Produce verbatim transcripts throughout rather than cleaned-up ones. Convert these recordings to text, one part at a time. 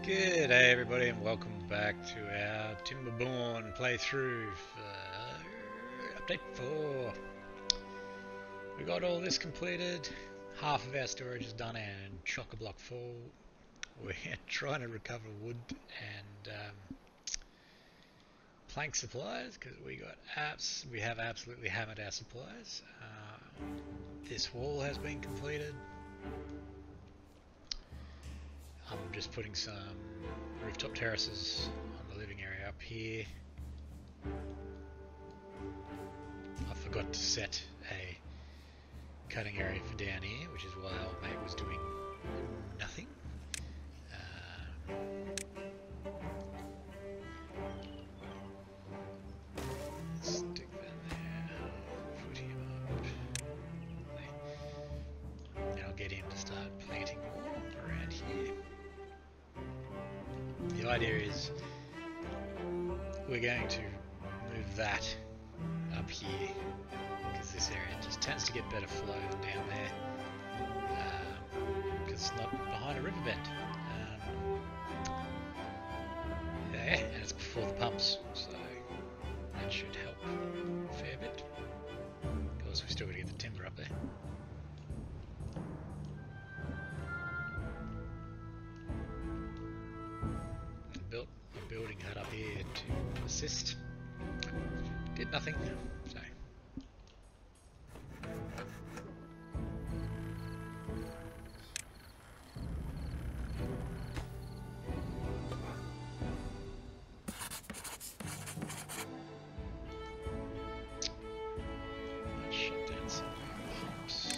Good day everybody and welcome back to our Timberborn playthrough for update four. We got all this completed, half of our storage is done and chock-a-block full. We're trying to recover wood and um, plank supplies because we got apps. We have absolutely hammered our supplies. Uh, this wall has been completed. I'm just putting some rooftop terraces on the living area up here. I forgot to set a cutting area for down here, which is why old mate was doing nothing. Um, stick that there, put him up. And I'll get him to start planting more around here. The idea is we're going to move that up here because this area just tends to get better flow than down there because um, it's not behind a riverbed. Um, yeah, and it's before the pumps, so that should help a fair bit. Of course, we still got to get the timber up there. Built a building hut up here to assist. Did nothing, so. Let's shut down some pumps.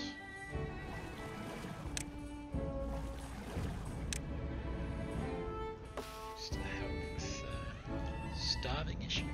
Just to help with uh, starving issues.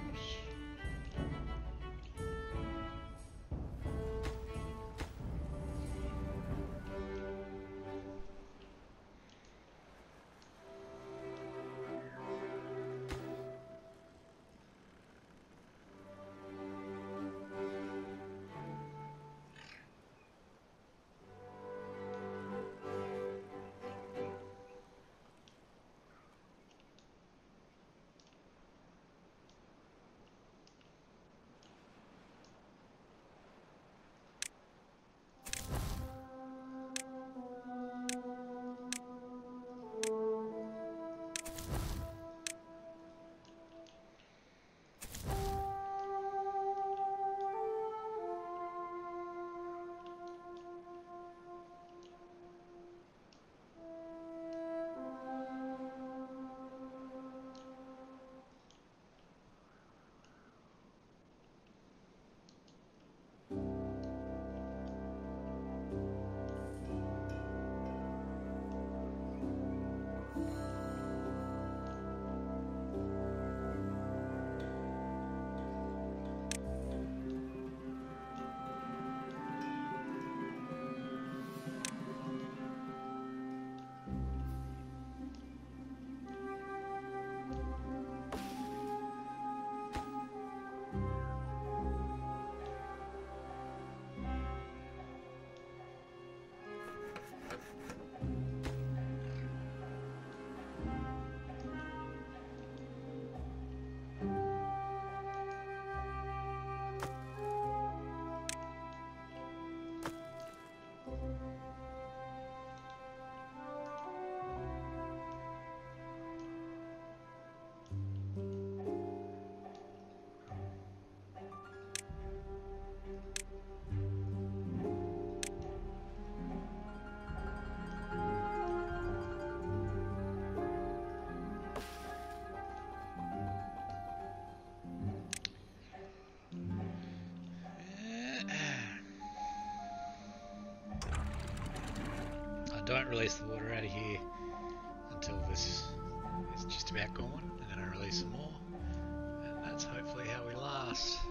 Don't release the water out of here until this is just about gone, and then I release some more, and that's hopefully how we last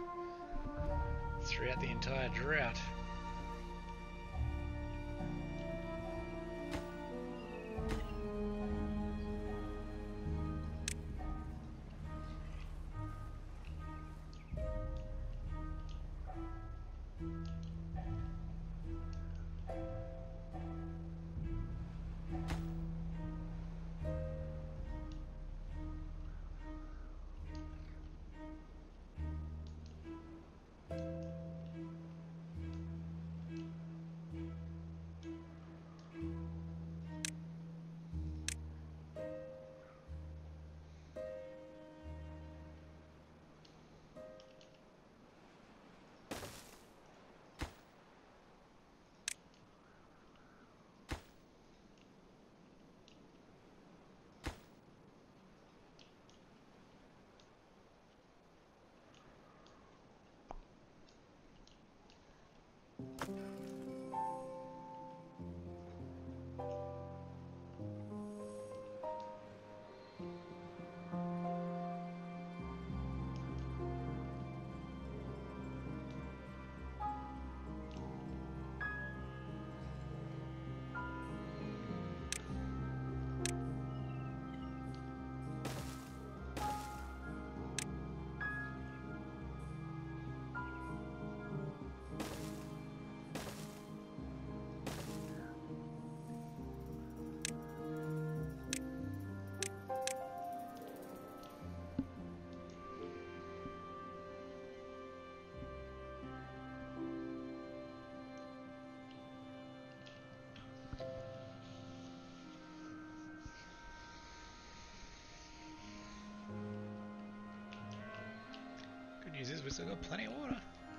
throughout the entire drought. we still got plenty of water.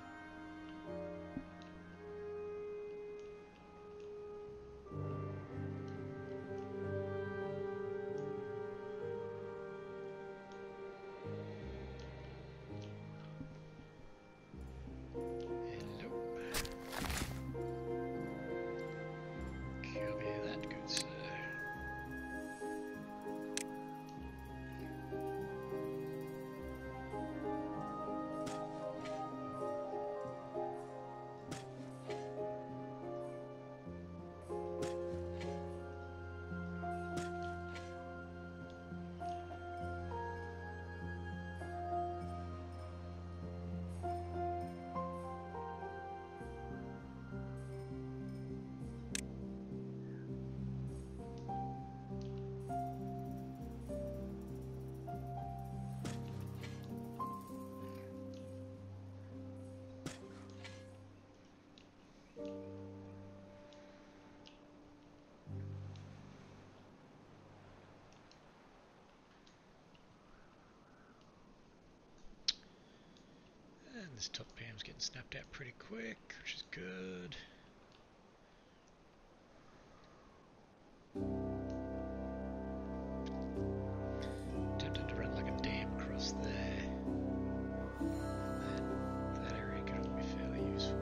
And this top P M's getting snapped out pretty quick, which is good. Tempted to run like a dam across there. That, that area could all be fairly useful.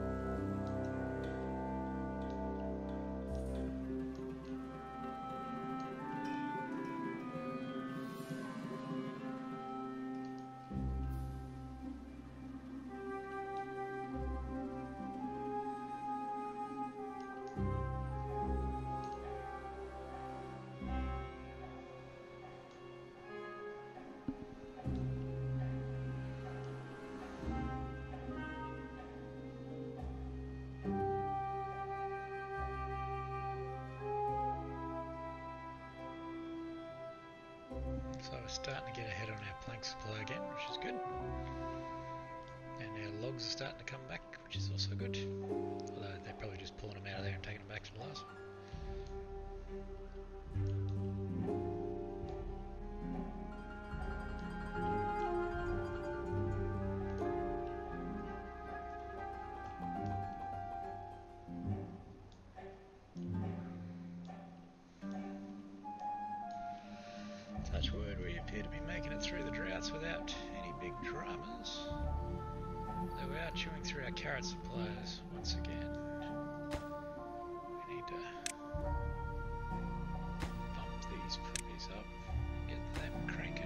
So we're starting to get ahead on our plank supply again, which is good. And our logs are starting to come back, which is also good. Although they're probably just pulling them out of there and taking them back to the last one. Touch wood, we appear to be making it through the droughts without any big dramas. Though we are chewing through our carrot supplies once again. We need to bump these puppies up, get them cranking.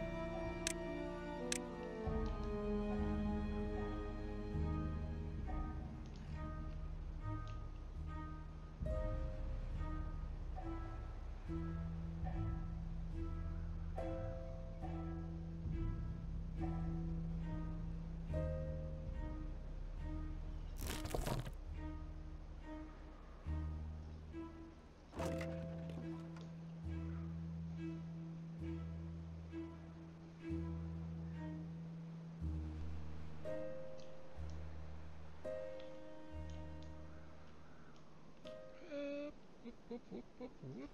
Whoop, whoop, whoop, whoop.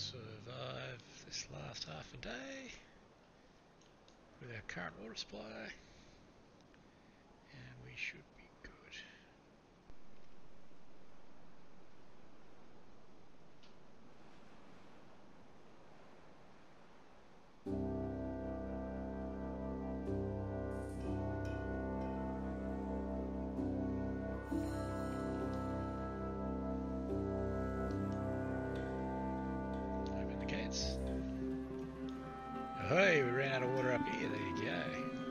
survive this last half a day with our current water supply, and we should be good. Open the gates. Hey, we ran out of water up here. There you go.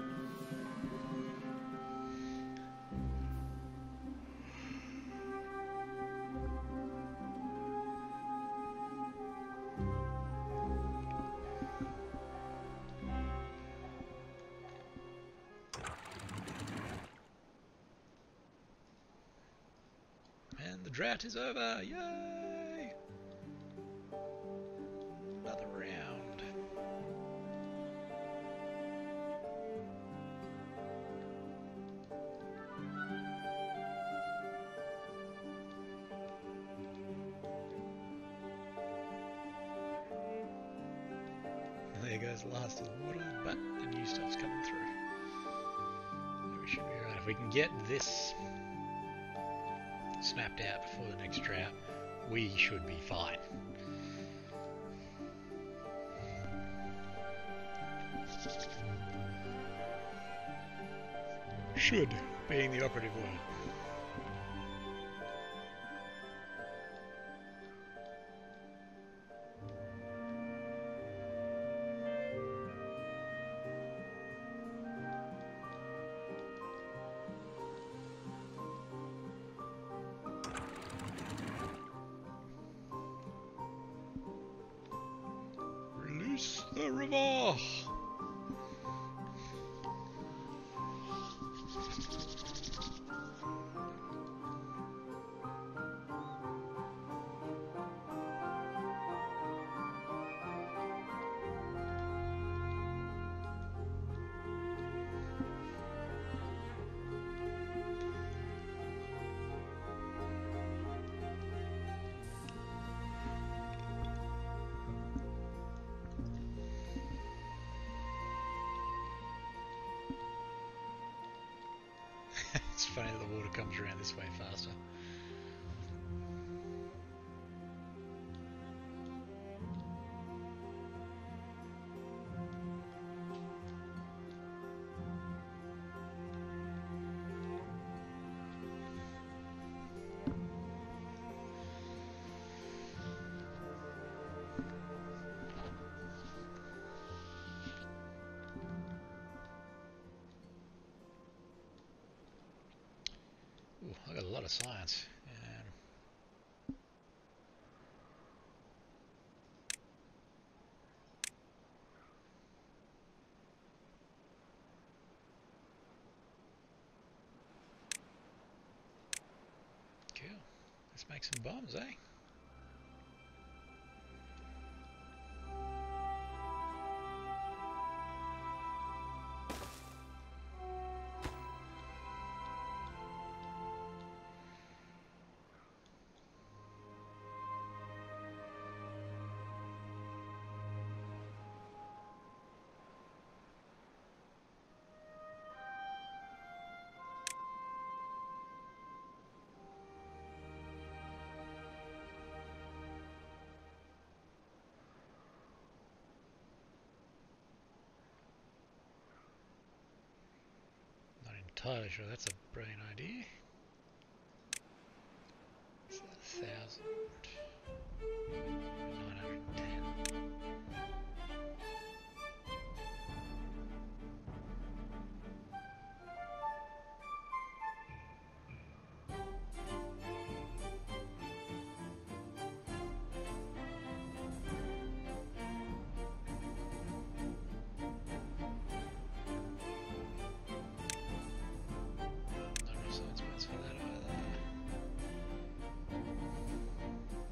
And the drought is over. Yay! Another round. There goes the last of the water, but the new stuff's coming through. So we should be right. If we can get this snapped out before the next drought, we should be fine. Should being the operative word. Release the river! It's funny that the water comes around this way faster. Ooh, I got a lot of science. Um, cool. Let's make some bombs, eh? Entirely sure that's a brilliant idea. It's a thousand nine hundred and ten. Not enough science points for that either.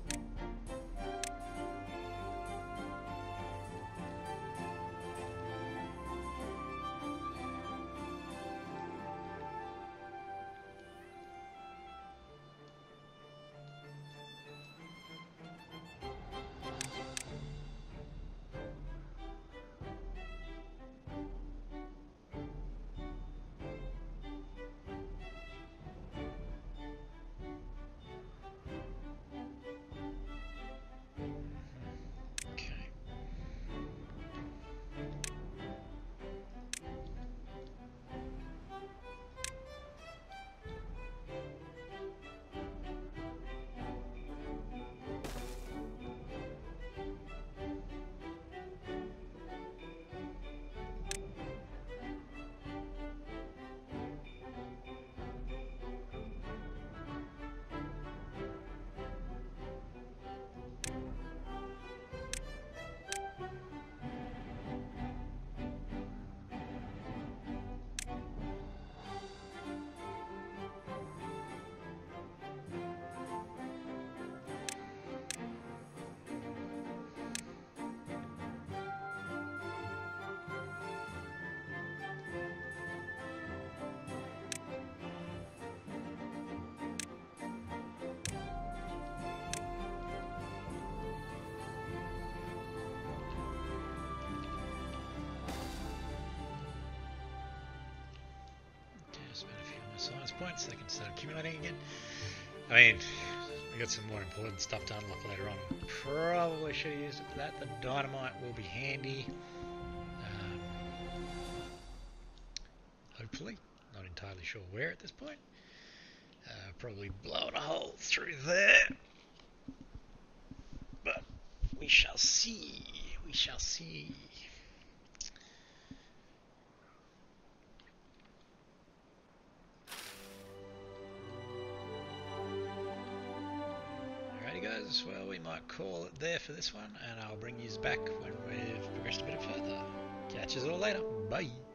science points, they can start accumulating again. I mean, we got some more important stuff to unlock later on. Probably should have used it for that. The dynamite will be handy. Um, hopefully. Not entirely sure where at this point. Uh, probably blowing a hole through there. But we shall see. We shall see. Guys, well, we might call it there for this one, and I'll bring you back when we've progressed a bit further. Catch us all later. Bye.